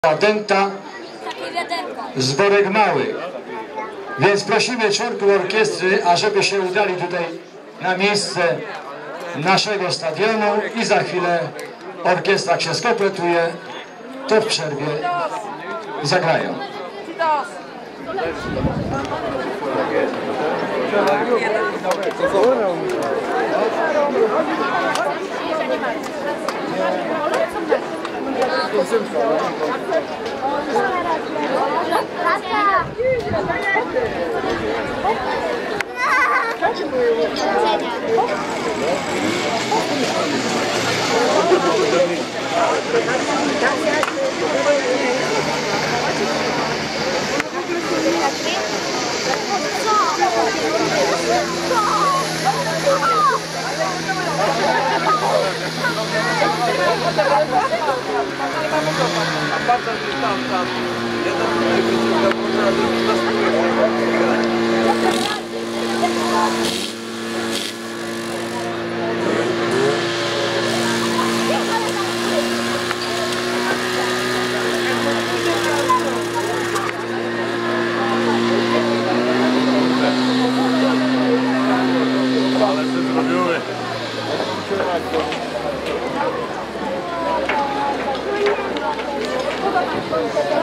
Denta, zborek mały. Więc prosimy członków orkiestry, ażeby się udali tutaj na miejsce naszego stadionu i za chwilę orkiestra się skompletuje, to w przerwie zagrają. Ale się zrobiły. Podoba mi się.